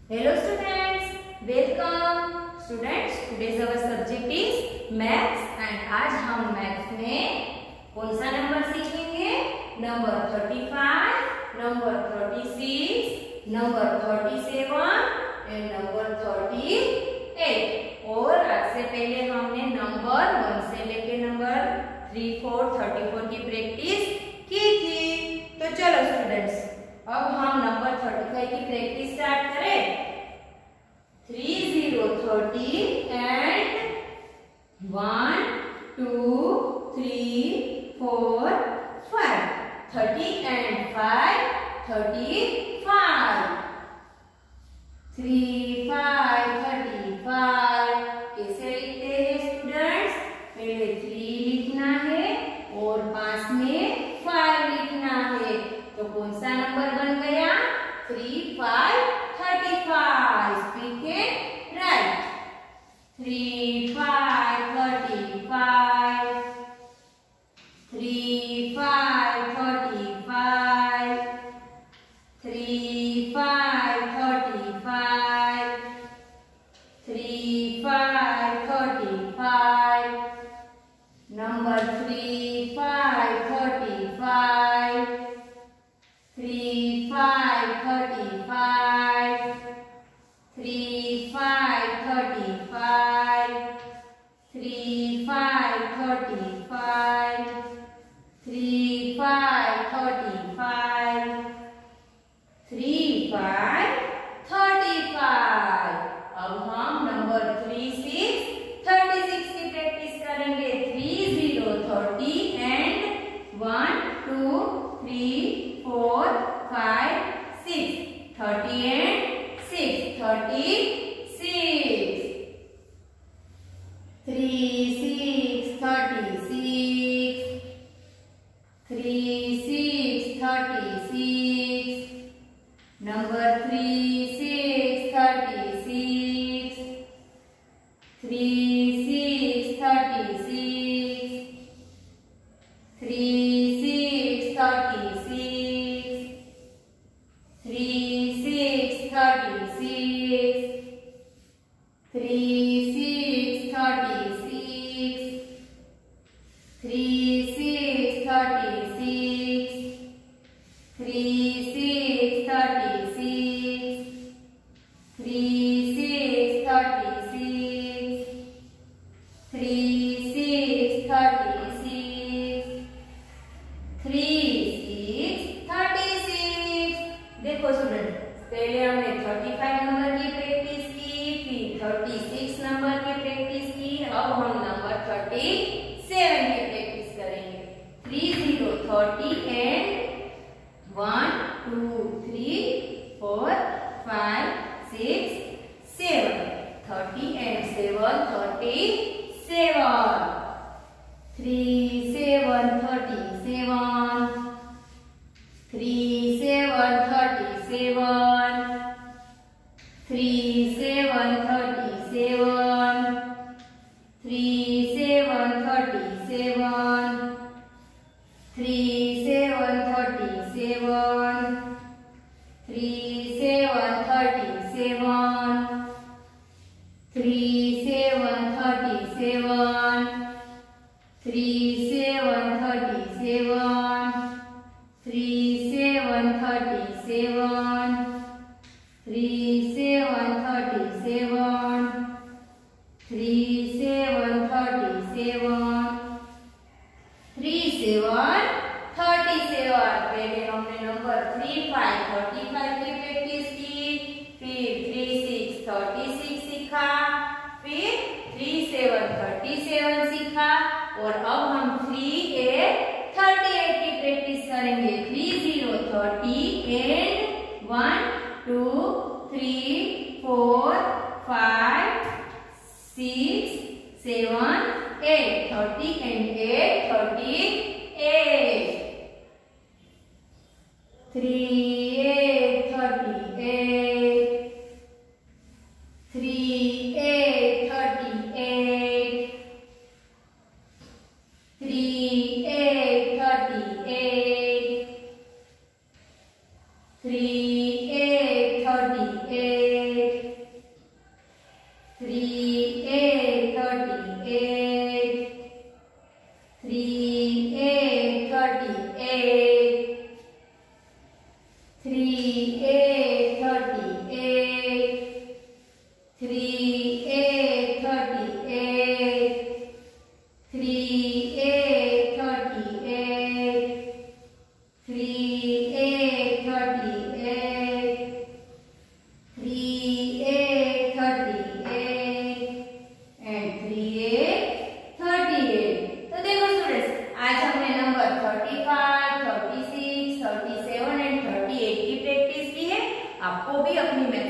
Hello students, welcome. Students, today's our subject is maths and आज हम maths में कौन सा नंबर सीखेंगे? Number 35, number 36, number 37 and number 38। और आज से पहले हमने नंबर 1 से लेके नंबर 3, 4, 34 की प्रैक्टिस की थी। तो चलो स्टूडेंट्स, अब हम नंबर 35 की प्रैक्टिस स्टार्ट करें। 3 0 30 एंड 1 2 3 4 5 30 एंड 5 35 3 5 35। कैसे लिखते हैं स्टूडेंट्स? पहले 3 लिखना है और पास में 5 लिखना है। तो कौन सा नंबर बन गया? 3 5 35। Speak it right. 3 5 35 3 5 35 3 5 35 3 5 35। नंबर 3 5 35 3 5 35 3 5 35 3 5 35 3 5 35 3 5 35। अब हम नंबर 3 6 36 की प्रैक्टिस करेंगे। 3 0 30 एंड 1 2 3 4 5 6 30 एंड 6 36 3 6 36 3 6 36। नंबर 3 6 36 3 6 36 3 6 36 3 6 36 3 6 36 3 6 36 3 6 36 3 6 36 3 6 36 3 6 36। देखो स्टूडेंट, पहले हमने 35 नंबर की प्रैक्टिस की, फिर 36 नंबर की प्रैक्टिस की। अब हम नंबर 37 की प्रैक्टिस करेंगे। 3 0 30 एंड 1 2 3 4 5 6 7 30 एंड 7 37 3 7 37 3 7 37 3 7 37 3 7 37 3 7 37 3 7 37 3 7 37 3 7 37 3 7 37 3 7 37 3 7 37 3 7 37। पहले हमने नंबर 3 5 35 की प्रैक्टिस की, फिर 3 6 36 सीखा, फिर 3 7 37 सीखा और अब हम 3 8 38 की प्रैक्टिस करेंगे। 3 0 30 एंड 1 2 3 4 5 6 7 8 30 एंड 8 38 3 8 38 3 8 38 3 8 38 3 8 भी अपनी